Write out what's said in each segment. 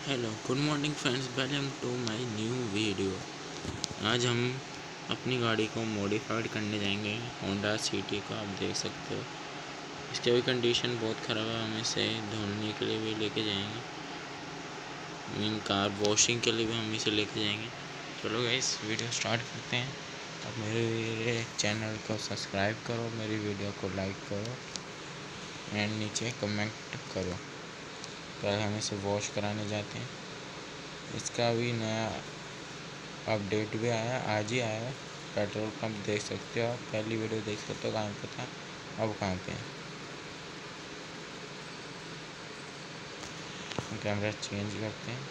Hello good morning friends, welcome to my new video. आज हम अपनी गाड़ी को मॉडिफाइड करने जाएंगे, होंडा सिटी को। आप देख सकते हो इसकी भी कंडीशन बहुत ख़राब है। हम इसे धोने के लिए भी लेके जाएंगे, मीन कार वॉशिंग के लिए भी हम इसे लेके जाएंगे। चलो गाइस वीडियो स्टार्ट करते हैं। अब मेरे चैनल को सब्सक्राइब करो, मेरी वीडियो को लाइक करो एंड नीचे कमेंट करो। कल हम इसे वॉश कराने जाते हैं। इसका भी नया अपडेट भी आया, आज ही आया है। पेट्रोल पंप देख सकते हो आप, पहली वीडियो देख सकते हो कहाँ पे था, अब कहाँ पे है। कैमरा चेंज करते हैं।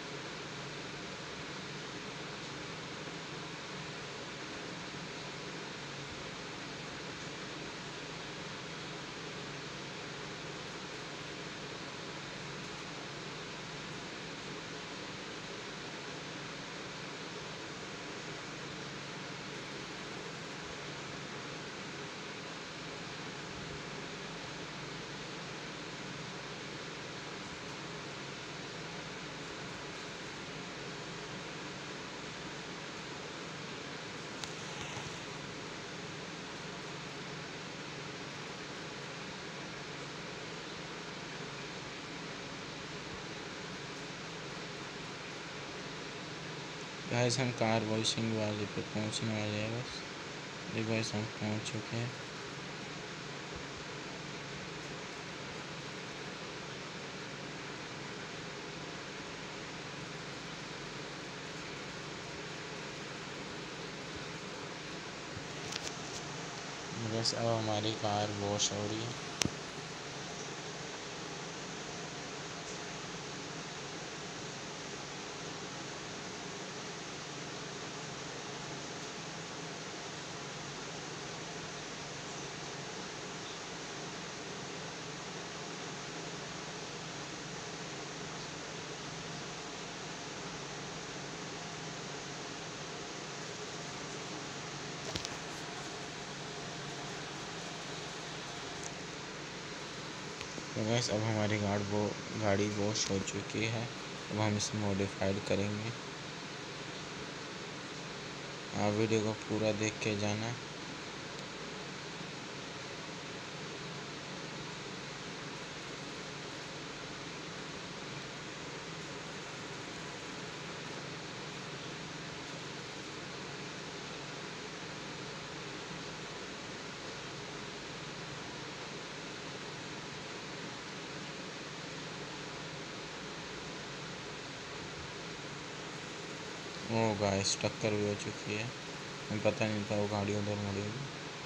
गाइस हम कार वॉशिंग वाले पे पहुंचने वाले हैं। बस ये गाइस हम पहुंच चुके हैं। बस अब हमारी कार वॉश हो रही है। तो बस अब हमारी गाड़ी वॉश हो चुकी है। अब हम इसे मॉडिफाइड करेंगे। आप वीडियो को पूरा देख के जाना। वो गाइस टक्कर भी हो चुकी है, हमें पता नहीं था वो गाड़ी उधर मुड़ेगी।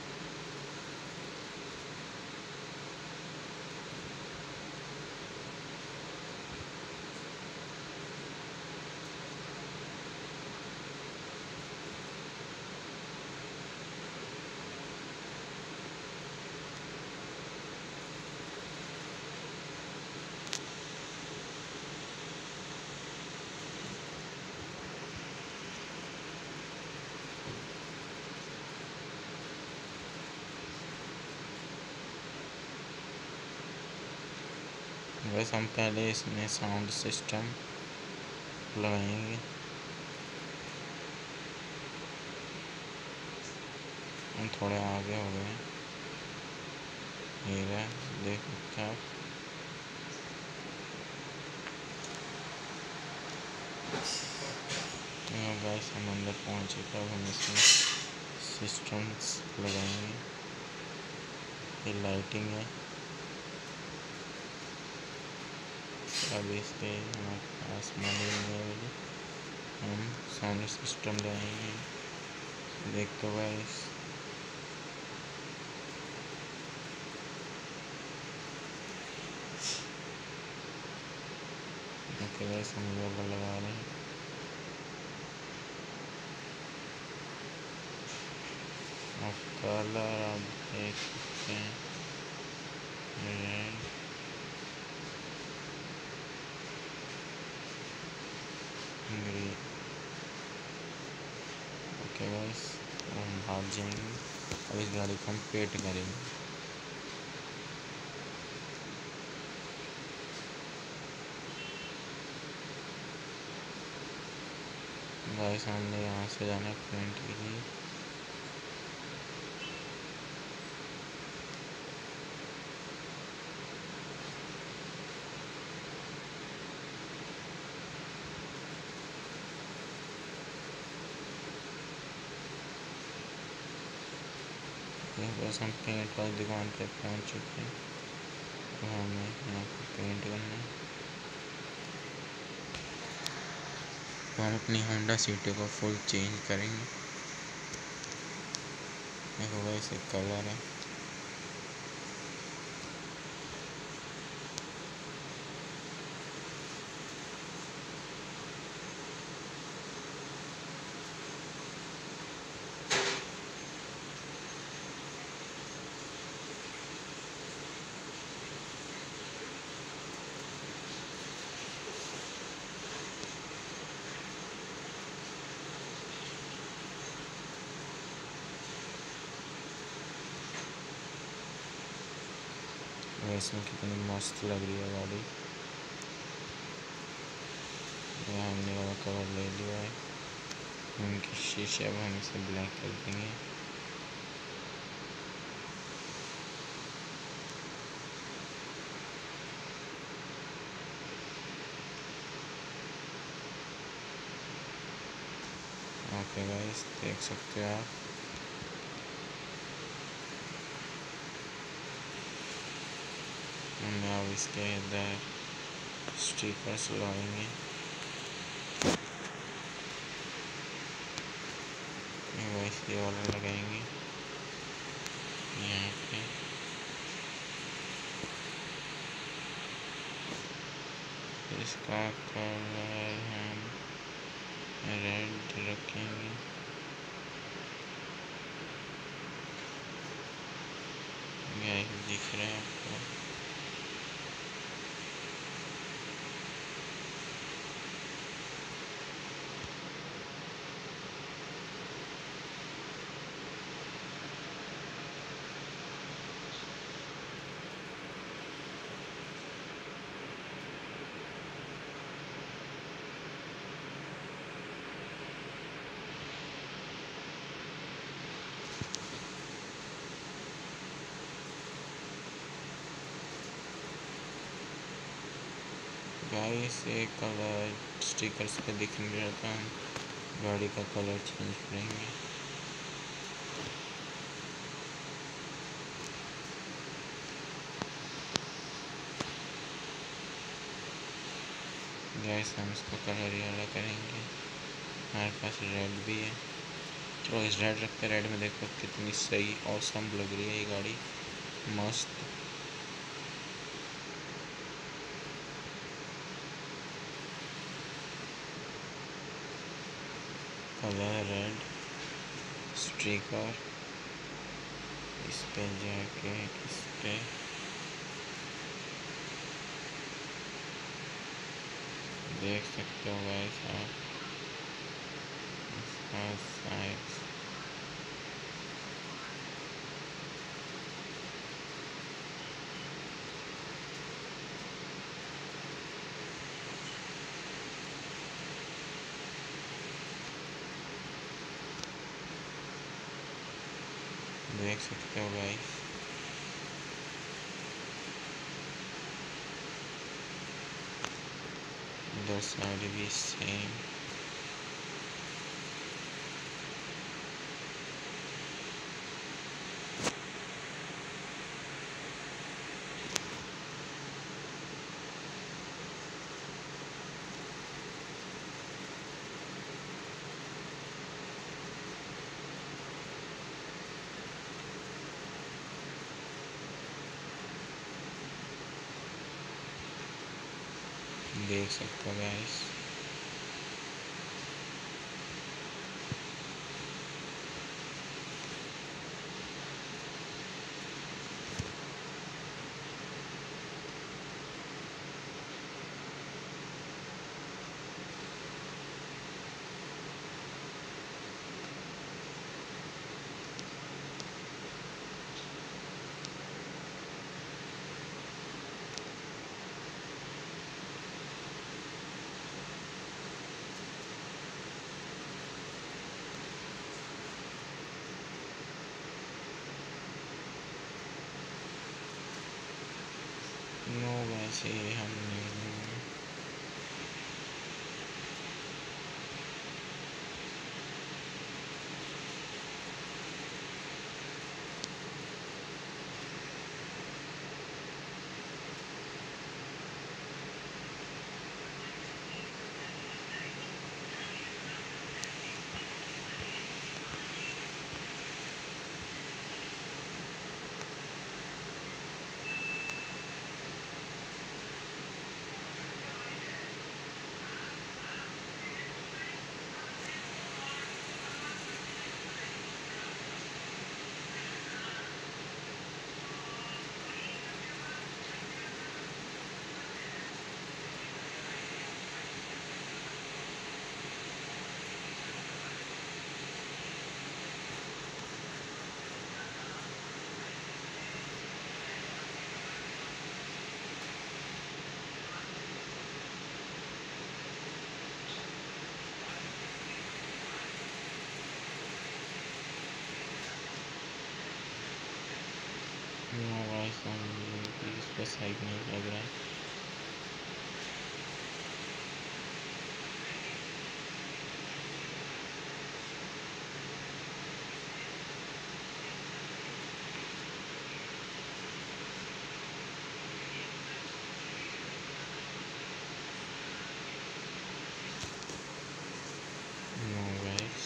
बस हम पहले इसमें साउंड सिस्टम लगाएंगे। हम थोड़े आगे हो गए, ये रहा, देख सकते आप। गाइस हम अंदर पहुँच चुके, अब हम इसमें सिस्टम्स लगाएंगे। ये लाइटिंग है। अब इस पे हमारे पास मनी नहीं है, हम साउंड सिस्टम लगाएंगे। देखो गाइस, ओके गाइस हम लोग लगा रहे हैं। और कलर आप देख सकते हैं, रेड, ग्रीन। ओके गाइस हम भाग जाएंगे। अब इस गाड़ी को हम पेंट करेंगे। गाइस हमने यहाँ से जाना है पेंट के लिए। बस हम पेंट वाली दुकान पे पहुँच चुके हैं। तो हमें यहाँ पे पेंट करना है। तो हम अपनी होंडा सिटी को फुल चेंज करेंगे। देखो वैसे कलर है। वैसे कितनी मस्त लग रही है गाड़ी। हमने वाला कवर ले लिया है। उनकी शीशे अब हम इसे ब्लैक कर देंगे। ओके गाइस, देख सकते हो आप। हमने अब इसके इधर स्टिकर्स लगाएंगे। वैसे वाला लगाएंगे यहाँ पे। इसका कलर हम रेड रखेंगे। यही दिख रहा है आपको। गाइस एक कलर स्टिकर्स पे दिख नहीं रहा था, हम गाड़ी का कलर चेंज करेंगे। गाइस हम इसको कलर ये वाला करेंगे। हमारे पास रेड भी है। चलो इस रेड रखते, रेड में देखो कितनी सही ऑसम लग रही है ये गाड़ी, मस्त। कलर रेड, स्टिकर इस पे जाके इस पे देख सकते हो गाइस आप। इसका साइज देख सकते हो गाइस। उधर साइड भी सेम। देख सकते हो गाइस। इसका साइज नहीं लग रहा है। नो गाइस,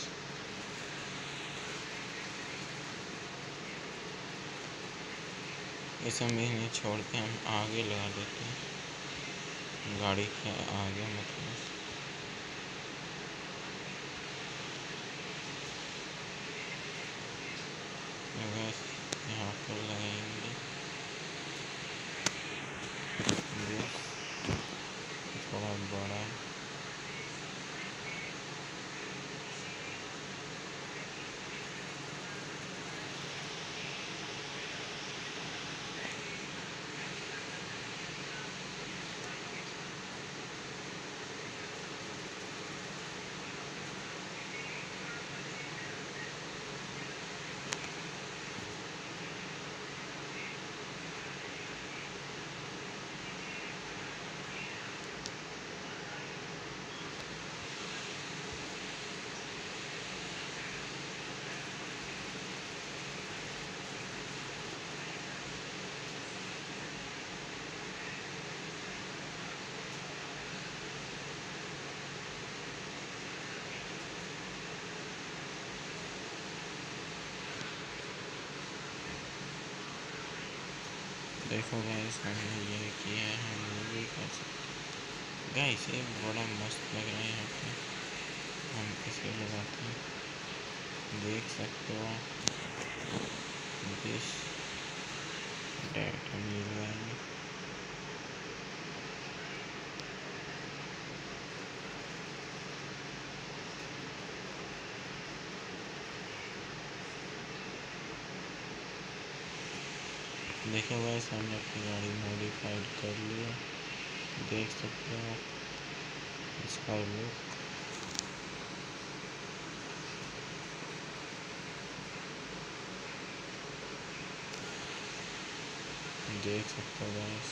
इस महीने छोड़ के हम आगे लगा देते हैं, गाड़ी के आगे मतलब। बस यहाँ पर लगाएंगे, थोड़ा बड़ा। देखो गाइस, हमने ये किया है, हम भी कर सकते। गाइस ये बड़ा मस्त लग रहा है। यहाँ पे हम इसे लगाते हैं, देख सकते हो दिस डेट हम ये लगाएंगे। देखो गाइस, हमने अपनी गाड़ी मॉडिफाइड कर लिया, देख सकते हो इसका लुक। देख सकते हो गाइस,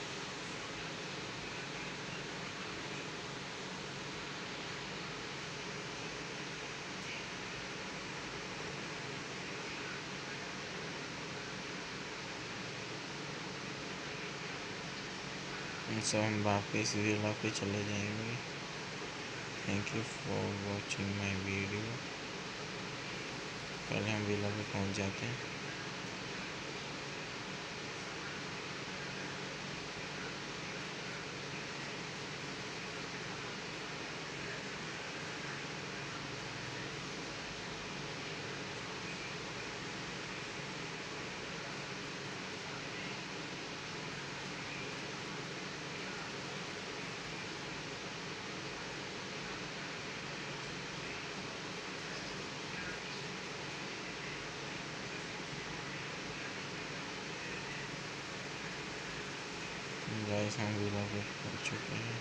सब हम वापस विला पे चले जाएंगे। Thank you for watching my video. पहले हम विला पे पहुंच जाते हैं। गाइस हम विला पे पहुंच चुके हैं।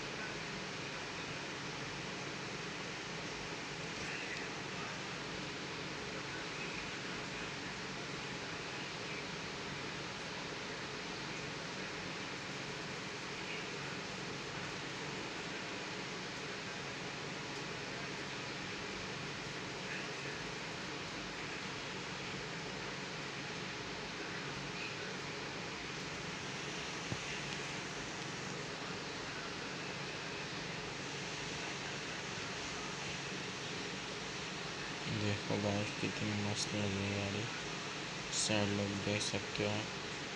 देखो गाइस कितनी मस्त लगी है गाड़ी, साइड लुक देख सकते हो।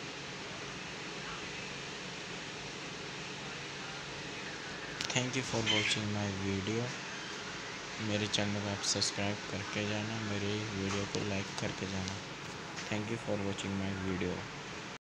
Thank you for watching my video. मेरे चैनल को आप सब्सक्राइब करके जाना, मेरी वीडियो को लाइक करके जाना। Thank you for watching my video.